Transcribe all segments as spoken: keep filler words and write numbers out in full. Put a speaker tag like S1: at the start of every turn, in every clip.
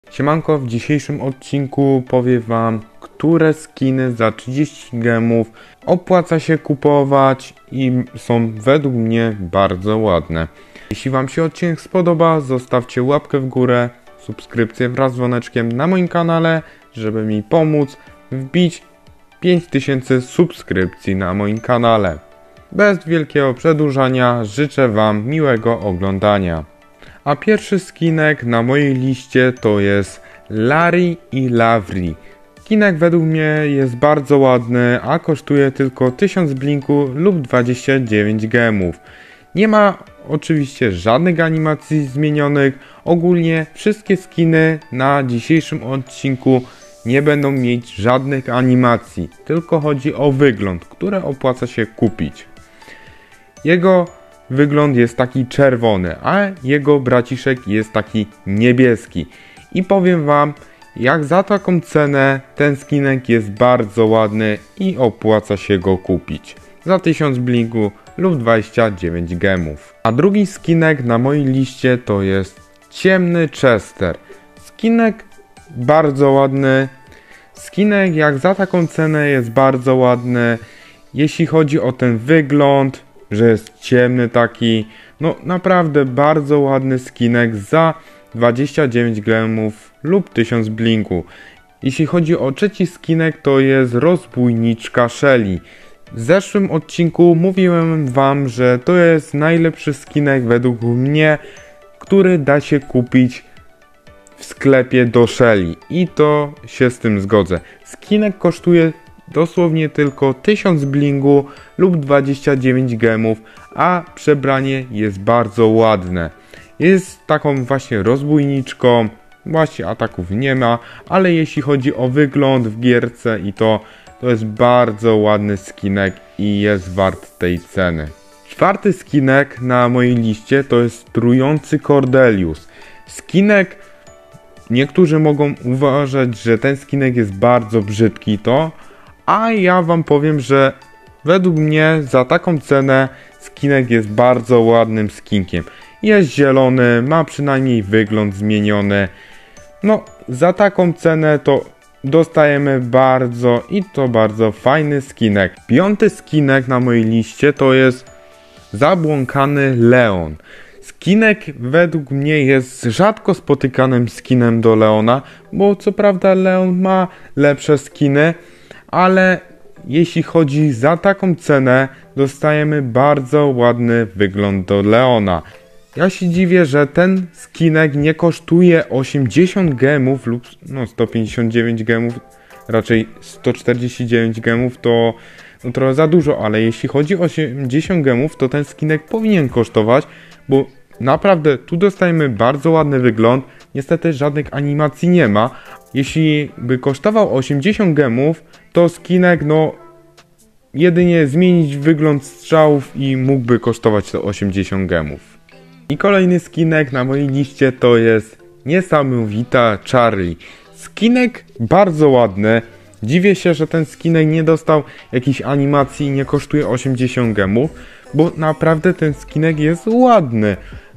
S1: Siemanko, w dzisiejszym odcinku powiem wam, które skiny za trzydzieści gemów opłaca się kupować i są według mnie bardzo ładne. Jeśli wam się odcinek spodoba, zostawcie łapkę w górę, subskrypcję wraz z dzwoneczkiem na moim kanale, żeby mi pomóc wbić pięć tysięcy subskrypcji na moim kanale. Bez wielkiego przedłużania życzę wam miłego oglądania. A pierwszy skinek na mojej liście to jest Larry i Lavri. Skinek według mnie jest bardzo ładny, a kosztuje tylko tysiąc blinku lub dwadzieścia dziewięć gemów. Nie ma oczywiście żadnych animacji zmienionych. Ogólnie wszystkie skiny na dzisiejszym odcinku nie będą mieć żadnych animacji, tylko chodzi o wygląd, który opłaca się kupić. Jego wygląd jest taki czerwony, a jego braciszek jest taki niebieski. I powiem wam, jak za taką cenę ten skinek jest bardzo ładny i opłaca się go kupić. Za tysiąc blinku lub dwadzieścia dziewięć gemów. A drugi skinek na mojej liście to jest ciemny Chester. Skinek bardzo ładny. Skinek jak za taką cenę jest bardzo ładny. Jeśli chodzi o ten wygląd, że jest ciemny taki, no naprawdę bardzo ładny skinek za dwadzieścia dziewięć gemów lub tysiąc blinku. Jeśli chodzi o trzeci skinek, to jest rozbójniczka Shelly. W zeszłym odcinku mówiłem wam, że to jest najlepszy skinek według mnie, który da się kupić w sklepie do Shelly i to się z tym zgodzę. Skinek kosztuje dosłownie tylko tysiąc blingu lub dwadzieścia dziewięć gemów, a przebranie jest bardzo ładne. Jest taką właśnie rozbójniczką, właśnie ataków nie ma, ale jeśli chodzi o wygląd w gierce i to, to jest bardzo ładny skinek i jest wart tej ceny. Czwarty skinek na mojej liście to jest trujący Cordelius. Skinek, niektórzy mogą uważać, że ten skinek jest bardzo brzydki, to a ja wam powiem, że według mnie za taką cenę skinek jest bardzo ładnym skinkiem. Jest zielony, ma przynajmniej wygląd zmieniony. No, za taką cenę to dostajemy bardzo i to bardzo fajny skinek. Piąty skinek na mojej liście to jest zabłąkany Leon. Skinek według mnie jest rzadko spotykanym skinem do Leona, bo co prawda Leon ma lepsze skiny, ale jeśli chodzi za taką cenę, dostajemy bardzo ładny wygląd do Leona. Ja się dziwię, że ten skinek nie kosztuje osiemdziesiąt gemów lub no sto pięćdziesiąt dziewięć gemów, raczej sto czterdzieści dziewięć gemów to no, trochę za dużo, ale jeśli chodzi o osiemdziesiąt gemów, to ten skinek powinien kosztować, bo naprawdę tu dostajemy bardzo ładny wygląd. Niestety żadnych animacji nie ma. Jeśli by kosztował osiemdziesiąt gemów, to skinek no jedynie zmienić wygląd strzałów i mógłby kosztować to osiemdziesiąt gemów. I kolejny skinek na mojej liście to jest niesamowita Charlie. Skinek bardzo ładny. Dziwię się, że ten skinek nie dostał jakiejś animacji i nie kosztuje osiemdziesiąt gemów, bo naprawdę ten skinek jest ładny.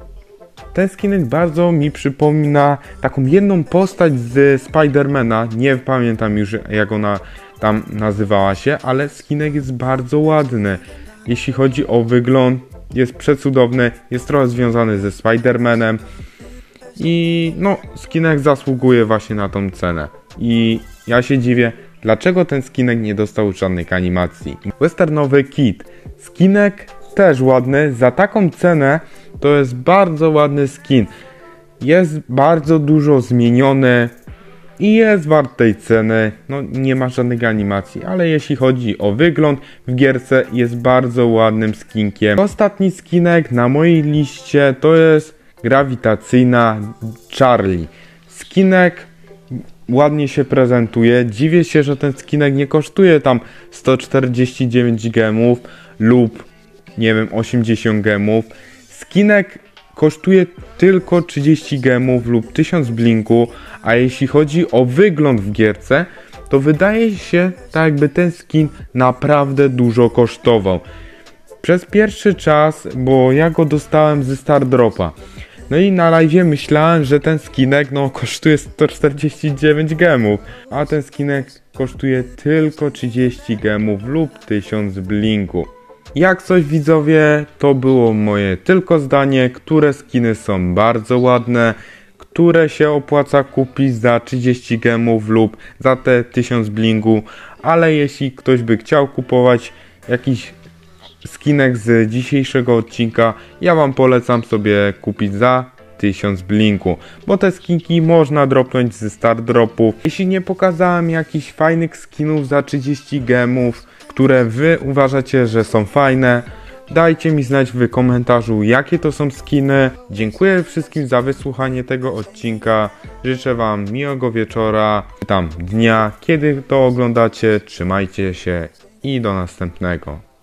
S1: Ten skinek bardzo mi przypomina taką jedną postać z Spidermana, nie pamiętam już jak ona tam nazywała się, ale skinek jest bardzo ładny. Jeśli chodzi o wygląd, jest przecudowny, jest trochę związany ze Spidermanem i no skinek zasługuje właśnie na tą cenę. I ja się dziwię, dlaczego ten skinek nie dostał żadnych animacji. Westernowy Kid. Skinek też ładny, za taką cenę to jest bardzo ładny skin. Jest bardzo dużo zmieniony i jest wart tej ceny. No nie ma żadnych animacji, ale jeśli chodzi o wygląd w gierce jest bardzo ładnym skinkiem. Ostatni skinek na mojej liście to jest grawitacyjna Charlie. Skinek ładnie się prezentuje. Dziwię się, że ten skinek nie kosztuje tam sto czterdzieści dziewięć gemów lub nie wiem osiemdziesiąt gemów. Skinek kosztuje tylko trzydzieści gemów lub tysiąc blinku, a jeśli chodzi o wygląd w gierce, to wydaje się tak jakby ten skin naprawdę dużo kosztował. Przez pierwszy czas, bo ja go dostałem ze Star Dropa. No i na live myślałem, że ten skinek no kosztuje sto czterdzieści dziewięć gemów, a ten skinek kosztuje tylko trzydzieści gemów lub tysiąc blinku. Jak coś widzowie, to było moje tylko zdanie, które skiny są bardzo ładne, które się opłaca kupić za trzydzieści gemów lub za te tysiąc blinku, ale jeśli ktoś by chciał kupować jakiś skinek z dzisiejszego odcinka, ja wam polecam sobie kupić za tysiąc blinku, bo te skinki można dropnąć ze start dropów. Jeśli nie pokazałem jakichś fajnych skinów za trzydzieści gemów, które wy uważacie, że są fajne, dajcie mi znać w komentarzu, jakie to są skiny. Dziękuję wszystkim za wysłuchanie tego odcinka. Życzę wam miłego wieczora, tam dnia, kiedy to oglądacie. Trzymajcie się i do następnego.